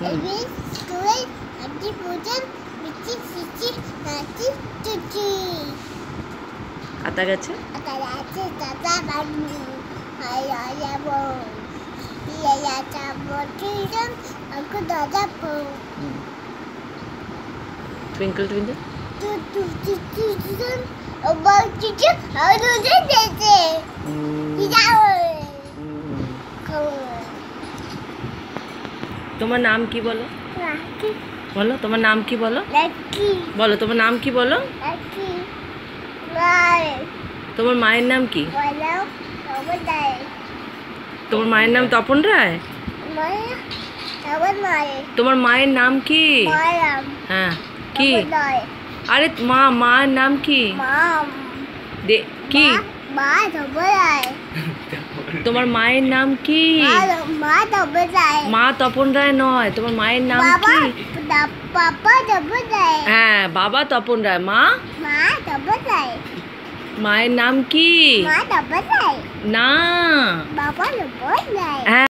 আতা গেছে twinkle twinkle তোমার নাম কি বলো? বলো তোমার নাম কি বলো? বলো তোমার নাম কি বলো? তোমার মায়ের নাম কি? তোমার মায়ের নাম তপন রায়। তোমার মায়ের নাম কি? হ্যাঁ কি? আরে মার নাম কি? কি? তোমার মায়ের নাম কি? মা তপন রায় নয়, তোমার মায়ের নাম কি? হ্যাঁ বাবা তপন রায়। মায়ের নাম কি? না।